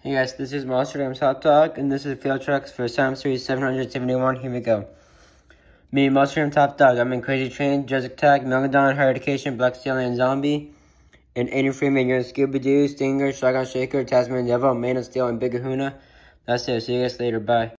Hey guys, this is Monster Games Hot Dog, and this is Field Trucks for Sam Series 771. Here we go. Me, Monster Games Top Dog. I'm in Crazy Train, Jurassic Tag, Megalodon, Higher Education, Black Stallion, Zombie, and Aiden Freeman. You're in Scooby-Doo, Stinger, Shotgun Shaker, Tasman Devil, Man of Steel, and Big Kahuna. That's it. See you guys later. Bye.